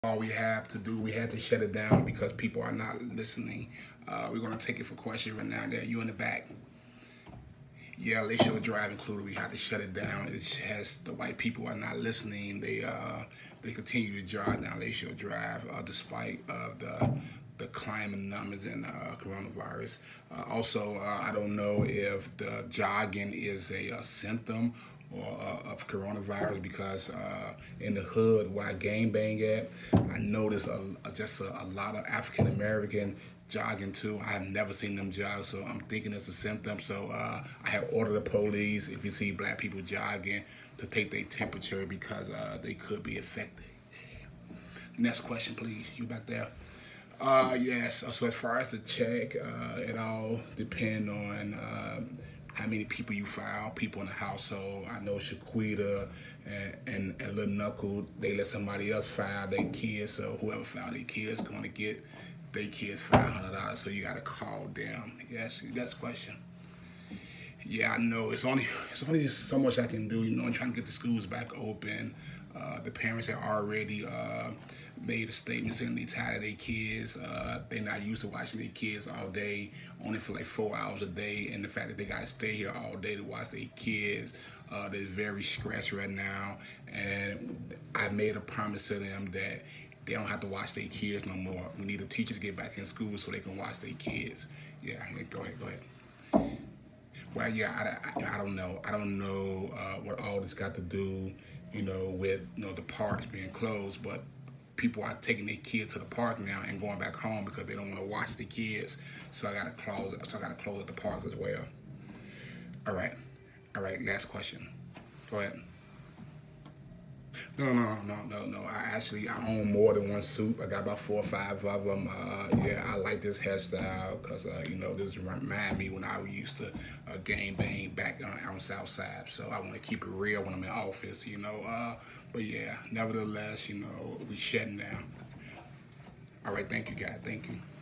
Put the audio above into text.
All we have to do, we had to shut it down because people are not listening. We're gonna take it for question right now. There, you in the back. Yeah, Lakeshore Drive included. We had to shut it down. It has the white people are not listening. They continue to drive down Lakeshore Drive despite the climbing numbers and coronavirus. Also, I don't know if the jogging is a symptom or of coronavirus because in the hood where I game bang at, I noticed just a lot of African American jogging too. I have never seen them jog, so I'm thinking it's a symptom. So I have ordered the police, if you see black people jogging, to take their temperature because they could be affected. Next question, please. You back there? Yes. So as far as the check, it all depend on how many people you file, people in the household. I know Shaquita and Little Knuckle, they let somebody else file their kids, so whoever filed their kids going to get their kids $500, so you got to call them. Yes, that's question. Yeah, I know. It's only so much I can do. You know, I'm trying to get the schools back open. The parents have already made a statement saying they tired of their kids. They're not used to watching their kids all day, only for like 4 hours a day. And the fact that they got to stay here all day to watch their kids, they're very stressed right now. And I made a promise to them that they don't have to watch their kids no more. We need a teacher to get back in school so they can watch their kids. Yeah, go ahead. Well, yeah, I don't know. I don't know what all this got to do, with the parks being closed. But people are taking their kids to the park now and going back home because they don't want to watch the kids. So I got to close. So I got to close at the parks as well. All right. Last question. Go ahead. No. I own more than one suit. I got about 4 or 5 of them. Yeah, I like this hairstyle because this remind me when I used to game bang back on South Side. So I want to keep it real when I'm in office. But yeah, nevertheless, we shutting down. All right, thank you guys. Thank you.